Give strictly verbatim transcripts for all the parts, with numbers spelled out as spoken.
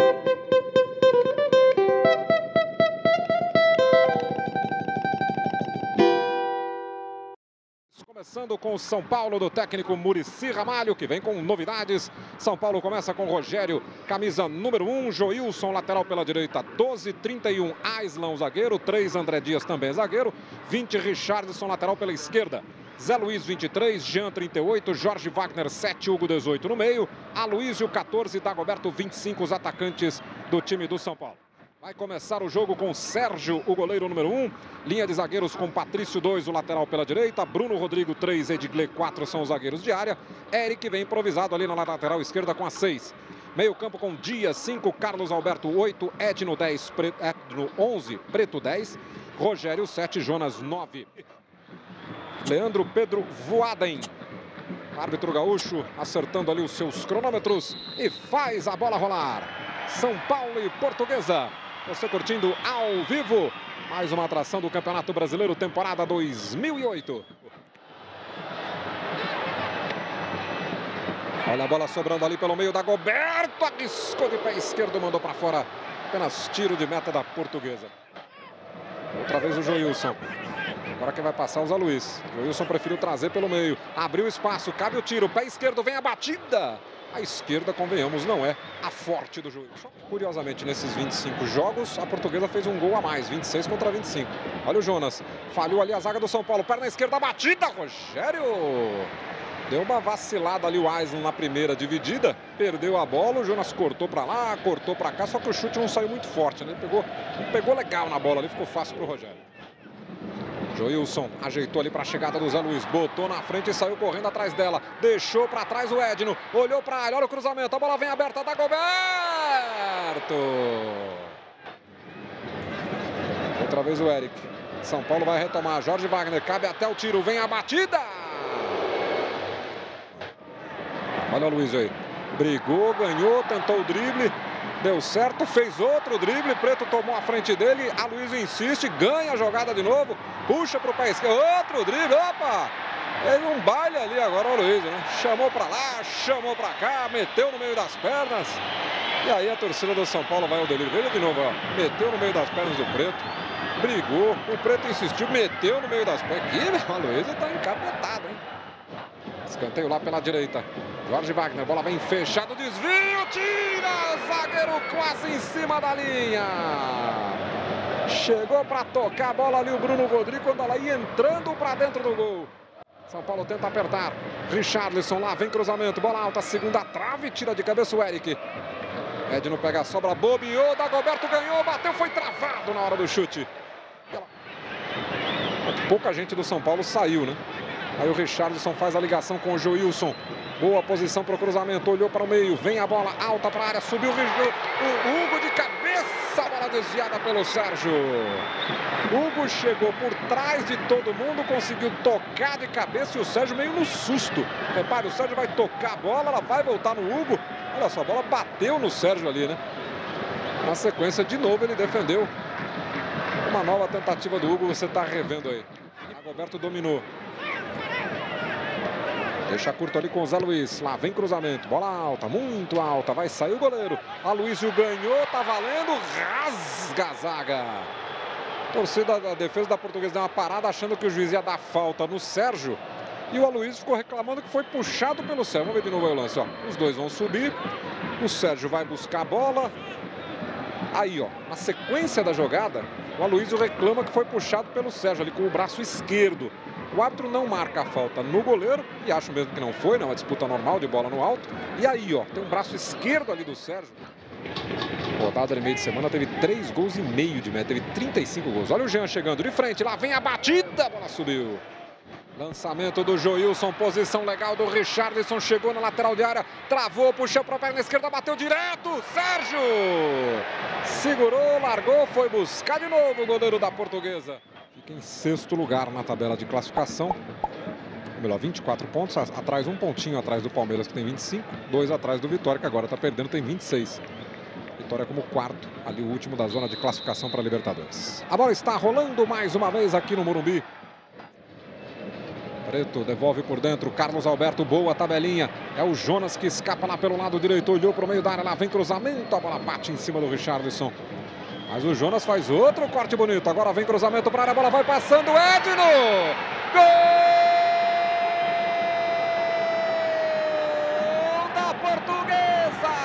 Começando com o São Paulo do técnico Muricy Ramalho, que vem com novidades. São Paulo começa com Rogério, camisa número um, Joilson, lateral pela direita, doze, trinta e um, Aislan, zagueiro, três, André Dias, também zagueiro, vinte, Richarlison, lateral pela esquerda, Zé Luiz, vinte e três, Jean, trinta e oito, Jorge Wagner, sete, Hugo, dezoito no meio, Aloísio, quatorze, Dagoberto, vinte e cinco, os atacantes do time do São Paulo. Vai começar o jogo com Sérgio, o goleiro número um. Linha de zagueiros com Patrício, dois, o lateral pela direita. Bruno Rodrigo, três, Edgley, quatro, são os zagueiros de área. Eric vem improvisado ali na lateral esquerda com a seis. Meio campo com Dias, cinco, Carlos Alberto, oito, Edno, dez, Pre... Edno, onze, Preto, dez. Rogério, sete, Jonas, nove. Leandro Pedro Voaden. Árbitro gaúcho acertando ali os seus cronômetros e faz a bola rolar. São Paulo e Portuguesa. Você curtindo ao vivo mais uma atração do Campeonato Brasileiro, temporada dois mil e oito. Olha a bola sobrando ali pelo meio, Dagoberto arriscou de pé esquerdo, mandou para fora. Apenas tiro de meta da Portuguesa. Outra vez o Joilson. Agora quem vai passar é o Zé Luiz. Joilson preferiu trazer pelo meio. Abriu espaço, cabe o tiro. Pé esquerdo, vem a batida. A esquerda, convenhamos, não é a forte do Joilson. Curiosamente, nesses vinte e cinco jogos, a Portuguesa fez um gol a mais. vinte e seis contra vinte e cinco. Olha o Jonas. Falhou ali a zaga do São Paulo. Perna esquerda, batida. Rogério. Deu uma vacilada ali o Aislan na primeira dividida. Perdeu a bola. O Jonas cortou para lá, cortou para cá. Só que o chute não saiu muito forte, né? Ele pegou, pegou legal na bola ali. Ficou fácil para o Rogério. Joilson ajeitou ali para a chegada do Zé Luiz, botou na frente e saiu correndo atrás dela, deixou para trás o Edno, olhou para a área, olha o cruzamento, a bola vem aberta, Dagoberto! Outra vez o Eric, São Paulo vai retomar, Jorge Wagner, cabe até o tiro, vem a batida! Olha o Luiz aí, brigou, ganhou, tentou o drible. Deu certo, fez outro drible, Preto tomou a frente dele, Aloísio insiste, ganha a jogada de novo, puxa para o pé esquerdo, outro drible, opa! Teve um baile ali agora o Aloísio, né? Chamou para lá, chamou para cá, meteu no meio das pernas. E aí a torcida do São Paulo vai ao delírio. Veja de novo, ó, meteu no meio das pernas do Preto, brigou, o Preto insistiu, meteu no meio das pernas. Aqui, o Aloísio está encapetado, hein? Escanteio lá pela direita. Jorge Wagner, bola vem fechado, desvio, tira! Zagueiro quase em cima da linha. Chegou para tocar a bola ali o Bruno Rodrigo, quando ela ia entrando para dentro do gol. São Paulo tenta apertar. Richarlison lá, vem cruzamento, bola alta, segunda trave, tira de cabeça o Eric. Edno pega a sobra, bobeou, Dagoberto ganhou, bateu, foi travado na hora do chute. Pouca gente do São Paulo saiu, né? Aí o Richarlison faz a ligação com o Joilson. Boa posição para o cruzamento, olhou para o meio, vem a bola alta para a área, subiu o, o Hugo de cabeça, a bola desviada pelo Sérgio. Hugo chegou por trás de todo mundo, conseguiu tocar de cabeça e o Sérgio meio no susto. Repare, o Sérgio vai tocar a bola, ela vai voltar no Hugo. Olha só, a bola bateu no Sérgio ali, né? Na sequência, de novo, ele defendeu. Uma nova tentativa do Hugo, você está revendo aí. Dagoberto dominou. Deixa curto ali com o Zé Luiz. Lá vem cruzamento. Bola alta, muito alta. Vai sair o goleiro. Aloísio ganhou, tá valendo. Rasga a zaga. Torcida da defesa da Portuguesa deu uma parada achando que o juiz ia dar falta no Sérgio. E o Aloísio ficou reclamando que foi puxado pelo Sérgio. Vamos ver de novo o lance, ó. Os dois vão subir. O Sérgio vai buscar a bola. Aí, ó, na sequência da jogada, o Aloísio reclama que foi puxado pelo Sérgio ali com o braço esquerdo. O árbitro não marca a falta no goleiro, e acho mesmo que não foi, não é uma disputa normal de bola no alto. E aí, ó, tem um braço esquerdo ali do Sérgio. Rodada de meio de semana, teve três gols e meio de média, teve trinta e cinco gols. Olha o Jean chegando de frente, lá vem a batida, a bola subiu. Lançamento do Joilson, posição legal do Richarlison, chegou na lateral de área, travou, puxou para a perna esquerda, bateu direto, Sérgio! Segurou, largou, foi buscar de novo o goleiro da Portuguesa. Fica em sexto lugar na tabela de classificação. Melhor, vinte e quatro pontos, atrás um pontinho atrás do Palmeiras, que tem vinte e cinco, dois atrás do Vitória, que agora está perdendo, tem vinte e seis. Vitória como quarto, ali o último da zona de classificação para a Libertadores. A bola está rolando mais uma vez aqui no Morumbi. Preto devolve por dentro, Carlos Alberto, boa tabelinha. É o Jonas que escapa lá pelo lado direito, olhou para o meio da área, lá vem cruzamento, a bola bate em cima do Richarlison. Mas o Jonas faz outro corte bonito, agora vem cruzamento para a área, a bola vai passando, Edno! Gol da Portuguesa!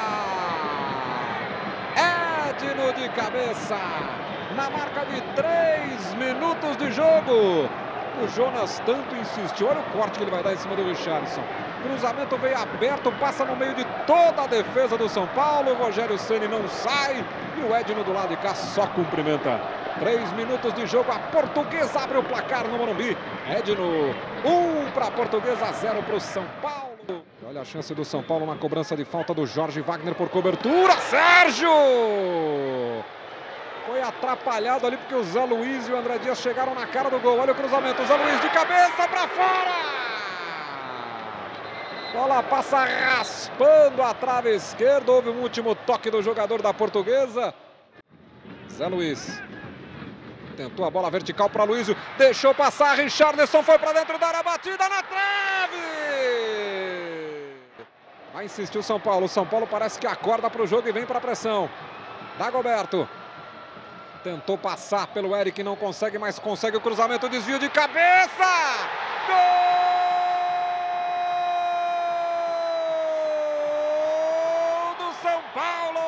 Edno de cabeça, na marca de três minutos de jogo. O Jonas tanto insistiu, olha o corte que ele vai dar em cima do Richarlison. Cruzamento veio aberto, passa no meio de toda a defesa do São Paulo. O Rogério Ceni não sai e o Edno do lado de cá só cumprimenta. Três minutos de jogo, a Portuguesa abre o placar no Morumbi. Edno, um para a Portuguesa, zero para o São Paulo. E olha a chance do São Paulo na cobrança de falta do Jorge Wagner por cobertura. Sérgio! Foi atrapalhado ali porque o Zé Luiz e o André Dias chegaram na cara do gol. Olha o cruzamento, o Zé Luiz de cabeça para fora! Bola passa raspando a trave esquerda. Houve um último toque do jogador da Portuguesa. Zé Luiz tentou a bola vertical para Luizio. Deixou passar, Richarlison foi para dentro da área, batida na trave! Vai insistir o São Paulo. O São Paulo parece que acorda para o jogo e vem para a pressão. Dagoberto tentou passar pelo Eric, não consegue, mas consegue o cruzamento, desvio de cabeça! Gol do São Paulo!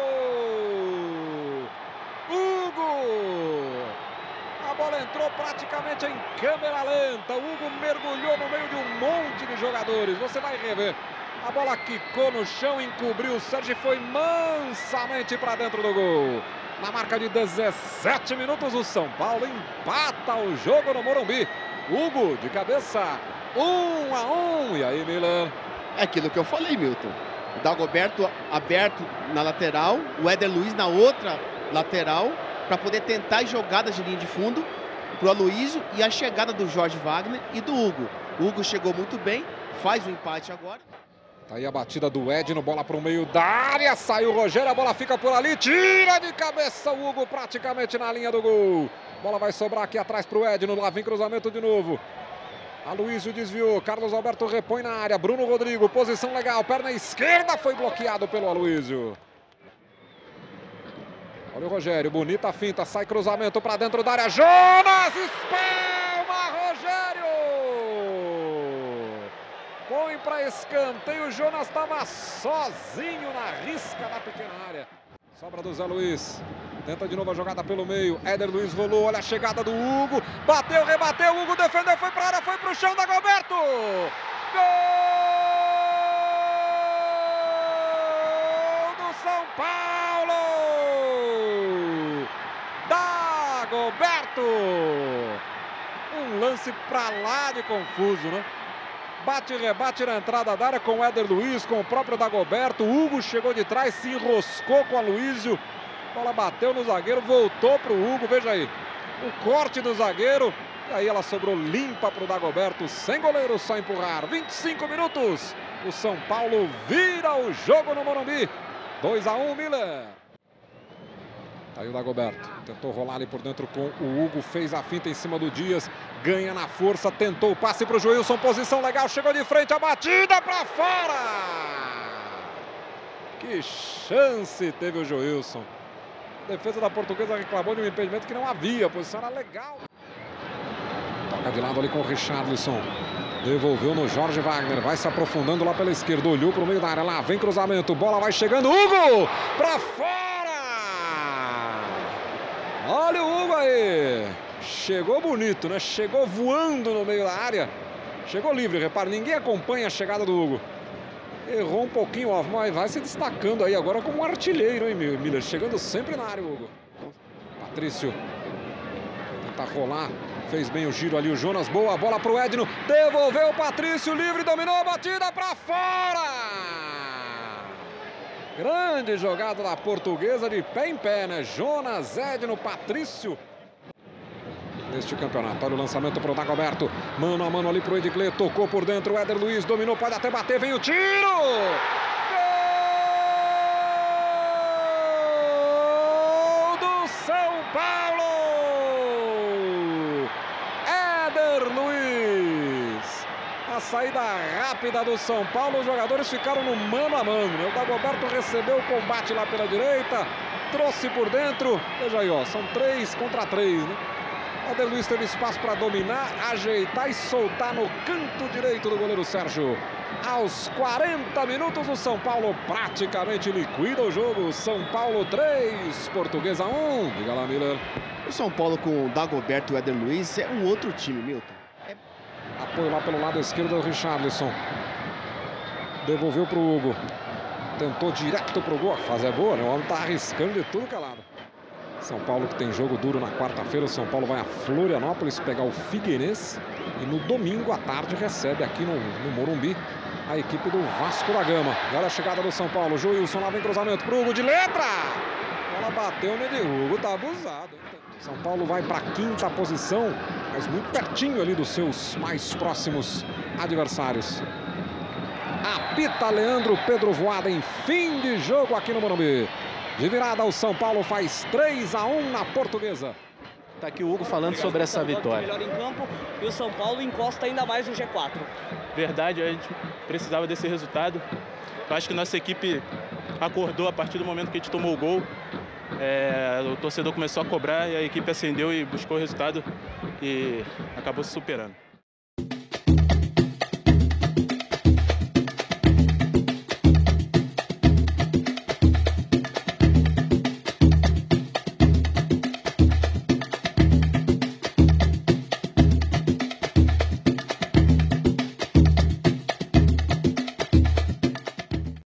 Hugo! A bola entrou praticamente em câmera lenta. O Hugo mergulhou no meio de um monte de jogadores. Você vai rever. A bola quicou no chão, encobriu o Sérgio e foi mansamente para dentro do gol. Na marca de dezessete minutos, o São Paulo empata o jogo no Morumbi. Hugo, de cabeça, um a um. E aí, Milan? É aquilo que eu falei, Milton. O Dagoberto aberto na lateral, o Éder Luiz na outra lateral, para poder tentar as jogadas de linha de fundo para o Aloysio e a chegada do Jorge Wagner e do Hugo. O Hugo chegou muito bem, faz o empate agora. Tá aí a batida do Edno, bola para o meio da área, saiu o Rogério, a bola fica por ali, tira de cabeça o Hugo praticamente na linha do gol. Bola vai sobrar aqui atrás para o Edno, lá vem cruzamento de novo. Aloysio desviou, Carlos Alberto repõe na área, Bruno Rodrigo, posição legal, perna esquerda, foi bloqueado pelo Aloysio. Olha o Rogério, bonita finta, sai cruzamento para dentro da área, Jonas, espalma Rogério! Põe para escanteio, o Jonas estava sozinho na risca da pequena área. Sobra do Zé Luiz, tenta de novo a jogada pelo meio, Éder Luiz rolou, olha a chegada do Hugo, bateu, rebateu, Hugo defendeu, foi para a área, foi para o chão, Dagoberto! Gol do São Paulo! Dagoberto! Um lance para lá de confuso, né? Bate e rebate na entrada da área com o Éder Luiz, com o próprio Dagoberto. O Hugo chegou de trás, se enroscou com o Aloysio. A bola bateu no zagueiro, voltou para o Hugo. Veja aí, o corte do zagueiro. E aí ela sobrou limpa para o Dagoberto, sem goleiro, só empurrar. vinte e cinco minutos, o São Paulo vira o jogo no Morumbi. dois a um, Milan. Aí o Dagoberto tentou rolar ali por dentro com o Hugo, fez a finta em cima do Dias, ganha na força, tentou o passe para o Joilson, posição legal, chegou de frente, a batida para fora! Que chance teve o Joilson. A defesa da Portuguesa reclamou de um impedimento que não havia, a posição era legal. Toca de lado ali com o Richarlison, devolveu no Jorge Wagner, vai se aprofundando lá pela esquerda, olhou para o meio da área, lá vem cruzamento, bola vai chegando, Hugo para fora! Olha o Hugo aí, chegou bonito, né? Chegou voando no meio da área, chegou livre, repare, ninguém acompanha a chegada do Hugo. Errou um pouquinho, ó, mas vai se destacando aí agora como um artilheiro, hein, Miller? Chegando sempre na área, Hugo. Patrício tenta rolar, fez bem o giro ali o Jonas, boa bola pro Edno, devolveu o Patrício, livre, dominou a batida para fora! Grande jogada da Portuguesa, de pé em pé, né? Jonas, Edno, Patrício. Neste campeonato, olha o lançamento para o Dagoberto. Mano a mano ali para o Edgley, tocou por dentro, o Éder Luiz dominou, pode até bater, vem o tiro! Gol do São Paulo! Éder Luiz! a saída rápida do São Paulo. Os jogadores ficaram no mano a mano, né? O Dagoberto recebeu o combate lá pela direita, trouxe por dentro. Veja aí, ó, são três contra três, né? O Éder Luiz teve espaço para dominar, ajeitar e soltar no canto direito do goleiro Sérgio. Aos quarenta minutos, o São Paulo praticamente liquida o jogo. São Paulo três, Portuguesa um. Diga lá, Miller. O São Paulo com o Dagoberto e o Éder Luiz é um outro time, Milton. É... Apoio lá pelo lado esquerdo do Richarlison. Devolveu para o Hugo. Tentou direto para o gol. A fase é boa, né? O homem está arriscando de tudo que é lado. São Paulo que tem jogo duro na quarta-feira. O São Paulo vai a Florianópolis pegar o Figueirense. E no domingo à tarde recebe aqui no, no Morumbi a equipe do Vasco da Gama. E olha a chegada do São Paulo. Joilson lá vem cruzamento pro Hugo de letra. A bola bateu nele. O Hugo tá abusado. São Paulo vai para a quinta posição, mas muito pertinho ali dos seus mais próximos adversários. Apita Leandro Pedro Voada em fim de jogo aqui no Morumbi. De virada, o São Paulo faz três a um na Portuguesa. Tá aqui o Hugo falando sobre essa vitória. Melhor em campo e o São Paulo encosta ainda mais no G quatro. Verdade, a gente precisava desse resultado. Eu acho que nossa equipe acordou a partir do momento que a gente tomou o gol. É, o torcedor começou a cobrar e a equipe acendeu e buscou o resultado e acabou se superando.